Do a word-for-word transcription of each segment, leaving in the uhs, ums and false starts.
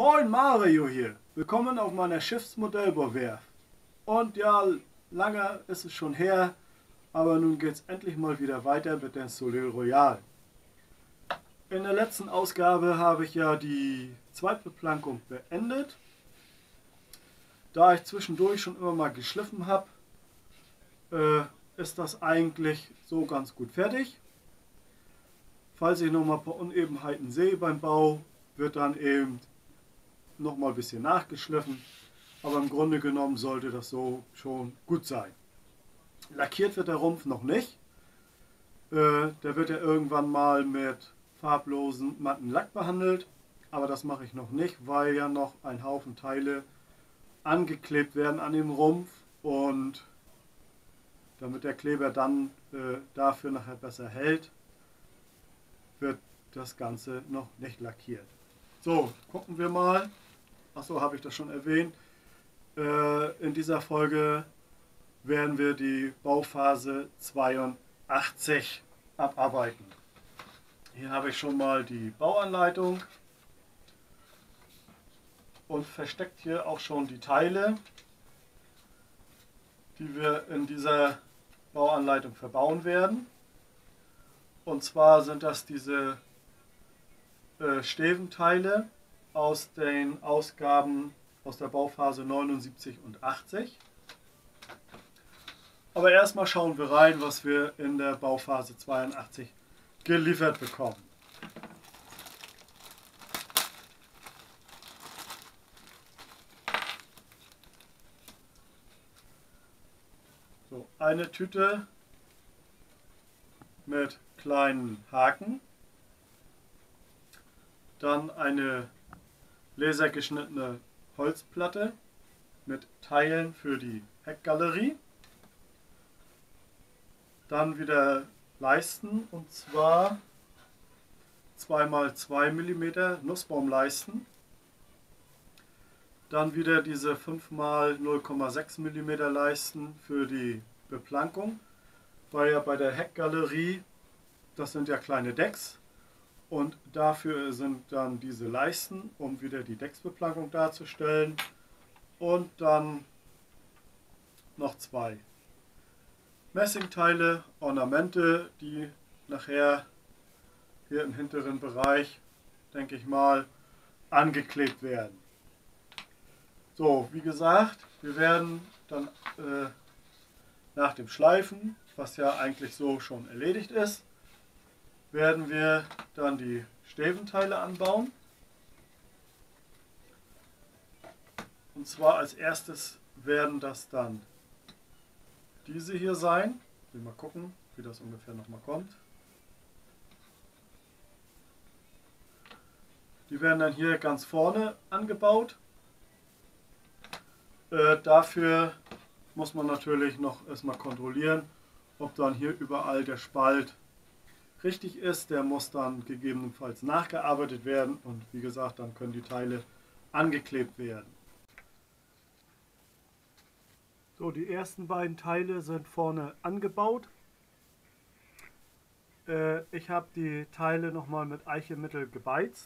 Moin, Mario hier. Willkommen auf meiner Schiffsmodellbauwerft. Und ja, lange ist es schon her, aber nun geht es endlich mal wieder weiter mit der Soleil Royal. In der letzten Ausgabe habe ich ja die Zweitbeplankung beendet. Da ich zwischendurch schon immer mal geschliffen habe, äh, ist das eigentlich so ganz gut fertig. Falls ich noch mal ein paar Unebenheiten sehe beim Bau, wird dann eben noch mal ein bisschen nachgeschliffen. Aber im Grunde genommen sollte das so schon gut sein. Lackiert wird der Rumpf noch nicht. Äh, der wird ja irgendwann mal mit farblosen matten Lack behandelt. Aber das mache ich noch nicht, weil ja noch ein Haufen Teile angeklebt werden an dem Rumpf. Und damit der Kleber dann äh, dafür nachher besser hält, wird das Ganze noch nicht lackiert. So, gucken wir mal. Achso, habe ich das schon erwähnt. Äh, in dieser Folge werden wir die Bauphase zweiundachtzig abarbeiten. Hier habe ich schon mal die Bauanleitung und versteckt hier auch schon die Teile, die wir in dieser Bauanleitung verbauen werden. Und zwar sind das diese äh, Steventeile aus den Ausgaben aus der Bauphase neunundsiebzig und achtzig. Aber erstmal schauen wir rein, was wir in der Bauphase zweiundachtzig geliefert bekommen. So, eine Tüte mit kleinen Haken, dann eine lasergeschnittene Holzplatte mit Teilen für die Heckgalerie, dann wieder Leisten, und zwar zwei mal zwei Millimeter Nussbaumleisten, dann wieder diese fünf mal null Komma sechs Millimeter Leisten für die Beplankung, weil ja bei der Heckgalerie, das sind ja kleine Decks, und dafür sind dann diese Leisten, um wieder die Decksbeplankung darzustellen, und dann noch zwei Messingteile, Ornamente, die nachher hier im hinteren Bereich, denke ich mal, angeklebt werden. So, wie gesagt, wir werden dann äh, nach dem Schleifen, was ja eigentlich so schon erledigt ist, werden wir dann die Steventeile anbauen. Und zwar als erstes werden das dann diese hier sein. Ich will mal gucken, wie das ungefähr nochmal kommt. Die werden dann hier ganz vorne angebaut. Äh, dafür muss man natürlich noch erstmal kontrollieren, ob dann hier überall der Spalt richtig ist. Der muss dann gegebenenfalls nachgearbeitet werden, und wie gesagt, dann können die Teile angeklebt werden. So, die ersten beiden Teile sind vorne angebaut. Äh, ich habe die Teile nochmal mit Eichemittel gebeizt.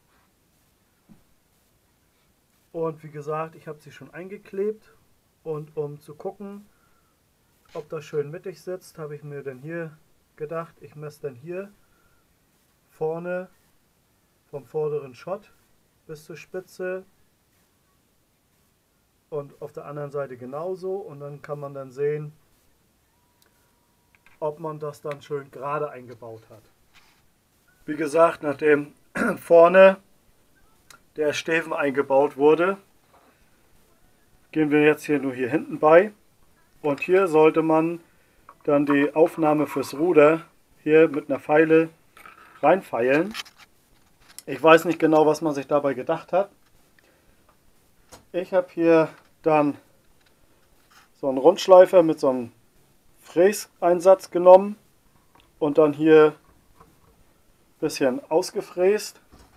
Und wie gesagt, ich habe sie schon eingeklebt. Und um zu gucken, ob das schön mittig sitzt, habe ich mir dann hier gedacht, ich messe dann hier vorne vom vorderen Schott bis zur Spitze und auf der anderen Seite genauso, und dann kann man dann sehen, ob man das dann schön gerade eingebaut hat. Wie gesagt, nachdem vorne der Steven eingebaut wurde, gehen wir jetzt hier nur hier hinten bei, und hier sollte man dann die Aufnahme fürs Ruder hier mit einer Feile reinfeilen. Ich weiß nicht genau, was man sich dabei gedacht hat. Ich habe hier dann so einen Rundschleifer mit so einem Fräseinsatz genommen und dann hier ein bisschen ausgefräst,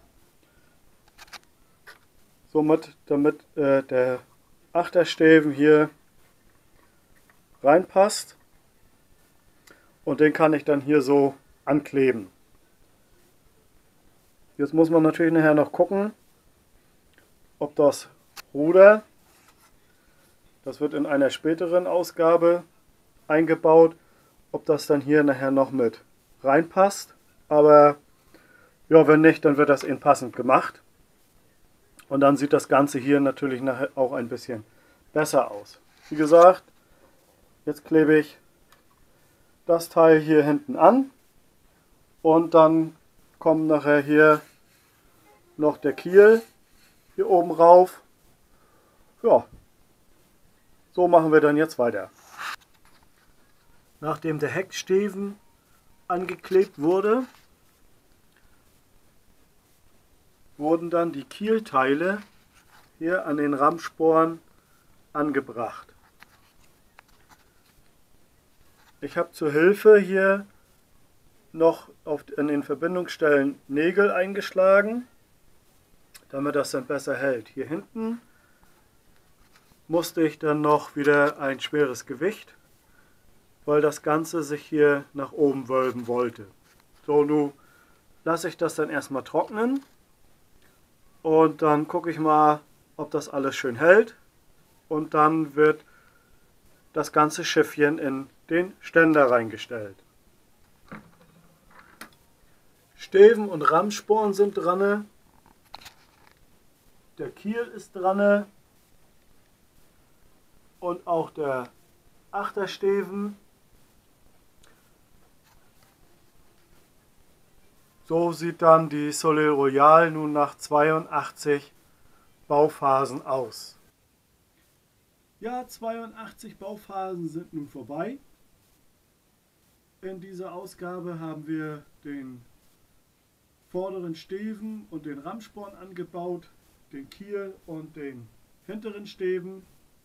somit damit äh, der Achtersteven hier reinpasst. Und den kann ich dann hier so ankleben. Jetzt muss man natürlich nachher noch gucken, ob das Ruder, das wird in einer späteren Ausgabe eingebaut, ob das dann hier nachher noch mit reinpasst. Aber ja, wenn nicht, dann wird das eben passend gemacht. Und dann sieht das Ganze hier natürlich nachher auch ein bisschen besser aus. Wie gesagt, jetzt klebe ich das Teil hier hinten an und dann kommt nachher hier noch der Kiel hier oben rauf. Ja, so machen wir dann jetzt weiter. Nachdem der Hecksteven angeklebt wurde, wurden dann die Kielteile hier an den Rammsporen angebracht. Ich habe zur Hilfe hier noch auf, an den Verbindungsstellen Nägel eingeschlagen, damit das dann besser hält. Hier hinten musste ich dann noch wieder ein schweres Gewicht, weil das Ganze sich hier nach oben wölben wollte. So, nun lasse ich das dann erstmal trocknen und dann gucke ich mal, ob das alles schön hält, und dann wird das ganze Schiffchen in den Ständer reingestellt. Steven und Rammsporn sind dran, der Kiel ist dran und auch der Achtersteven. So sieht dann die Soleil Royal nun nach zweiundachtzig Bauphasen aus. Ja, zweiundachtzig Bauphasen sind nun vorbei. In dieser Ausgabe haben wir den vorderen Steven und den Rammsporn angebaut, den Kiel und den hinteren Steven.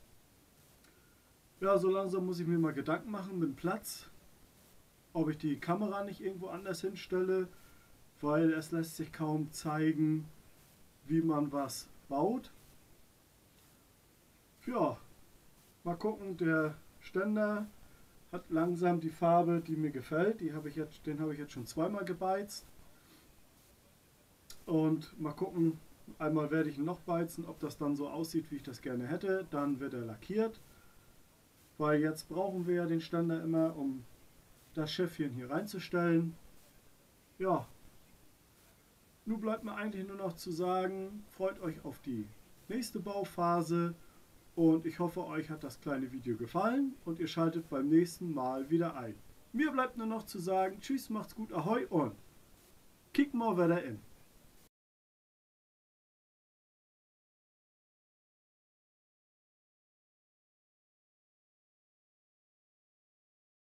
Ja, so langsam muss ich mir mal Gedanken machen mit dem Platz, ob ich die Kamera nicht irgendwo anders hinstelle, weil es lässt sich kaum zeigen, wie man was baut. Ja, mal gucken, der Ständer hat langsam die Farbe, die mir gefällt. Die habe ich jetzt, den habe ich jetzt schon zweimal gebeizt. Und mal gucken, einmal werde ich ihn noch beizen, ob das dann so aussieht, wie ich das gerne hätte. Dann wird er lackiert, weil jetzt brauchen wir ja den Ständer immer, um das Schiffchen hier reinzustellen. Ja, nun bleibt mir eigentlich nur noch zu sagen, freut euch auf die nächste Bauphase und ich hoffe, euch hat das kleine Video gefallen und ihr schaltet beim nächsten Mal wieder ein. Mir bleibt nur noch zu sagen, tschüss, macht's gut, ahoi und kick mal wieder in.